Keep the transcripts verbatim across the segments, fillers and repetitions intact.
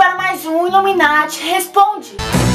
para mais um Illuminati Responde.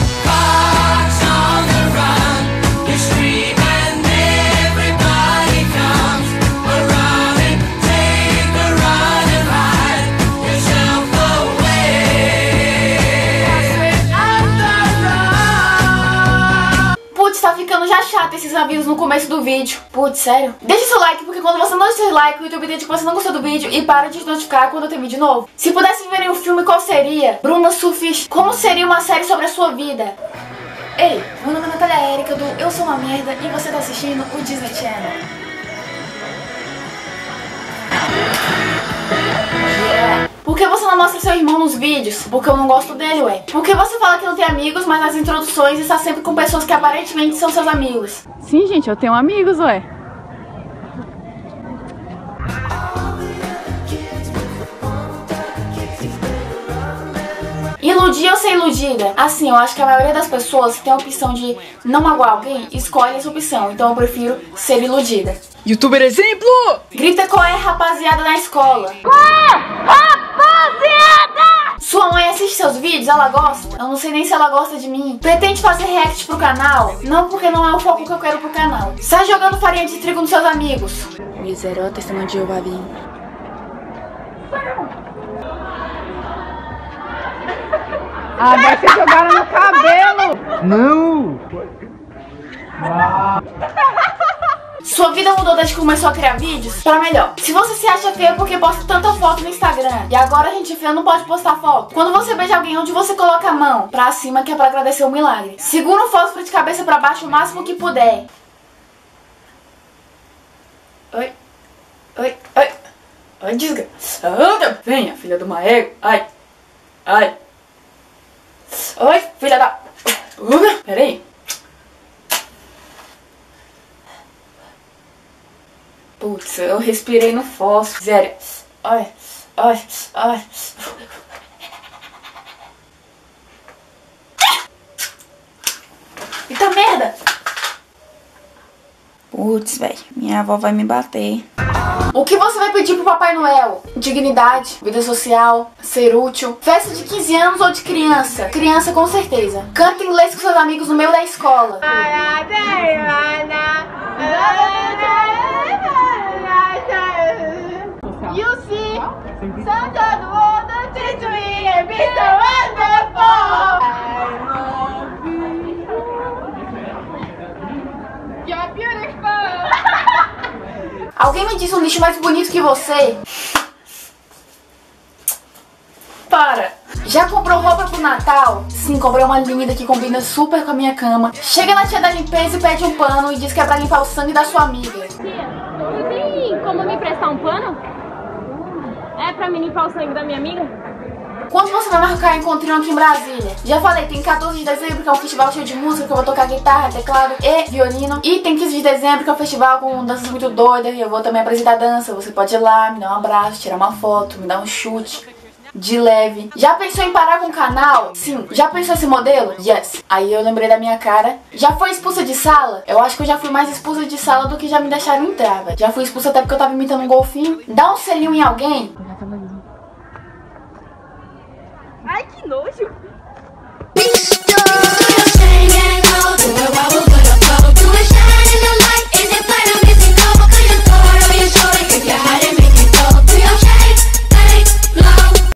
Putz, tá ficando já chato esses avisos no começo do vídeo. Putz, sério? Deixa seu like, porque quando você não deixa seu like, o YouTube entende que você não gostou do vídeo e para de te notificar quando tem vídeo novo. Se pudesse ver um filme, qual seria? Bruna Surfista, como seria uma série sobre a sua vida? Ei, meu nome é Natália Érica do Eu Sou Uma Merda e você tá assistindo o Disney Channel. Yeah. Por que você não mostra seu irmão nos vídeos? Porque eu não gosto dele, ué. Por que você fala que não tem amigos, mas nas introduções está sempre com pessoas que aparentemente são seus amigos? Sim, gente, eu tenho amigos, ué. Iludir ou ser iludida? Assim, eu acho que a maioria das pessoas que tem a opção de não magoar alguém, escolhe essa opção. Então eu prefiro ser iludida. Youtuber exemplo! Grita qual é, rapaziada, na escola. Qual, rapaziada? Sua mãe assiste seus vídeos? Ela gosta? Eu não sei nem se ela gosta de mim. Pretende fazer react pro canal? Não, porque não é o foco que eu quero pro canal. Sai jogando farinha de trigo nos seus amigos. Miseró, testemunho de Jeová, vim. Ah, deve ser jogaram no cabelo! Não! Sua vida mudou desde que começou a criar vídeos? Pra melhor. Se você se acha feia porque posta tanta foto no Instagram e agora a gente feia não pode postar foto. Quando você beija alguém, onde você coloca a mão? Pra cima, que é pra agradecer o milagre. Segura o fósforo de cabeça pra baixo o máximo que puder. Oi. Oi. Oi. Oi, desgraçada. Venha, filha de uma égua. Ai. Ai. Oi, filha da... Uh, peraí. Putz, eu respirei no fósforo. Sério. Ai, ai, ai. Eita merda! Putz, velho, minha avó vai me bater. O que você vai pedir pro Papai Noel? Dignidade, vida social, ser útil, festa de quinze anos ou de criança? Criança com certeza. Canta inglês com seus amigos no meio da escola. You see, Santa do mundo teach me and be so wonderful. I love you. You're beautiful. Alguém me disse um lixo mais bonito que você? Para! Já comprou roupa pro Natal? Sim, comprei uma linda que combina super com a minha cama. Chega na tia da limpeza e pede um pano e diz que é pra limpar o sangue da sua amiga. Tia, não tem como me emprestar um pano? É pra me limpar o sangue da minha amiga? Quando você vai marcar encontrinho aqui em Brasília? Já falei, tem quatorze de dezembro, que é um festival cheio de música, que eu vou tocar guitarra, teclado e violino. E tem quinze de dezembro, que é um festival com danças muito doidas, e eu vou também apresentar dança. Você pode ir lá, me dar um abraço, tirar uma foto, me dar um chute de leve. Já pensou em parar com o canal? Sim. Já pensou esse modelo? Yes. Aí eu lembrei da minha cara. Já foi expulsa de sala? Eu acho que eu já fui mais expulsa de sala do que já me deixaram entrar, velho. Já fui expulsa até porque eu tava imitando um golfinho. Dá um selinho em alguém? Ai, que nojo!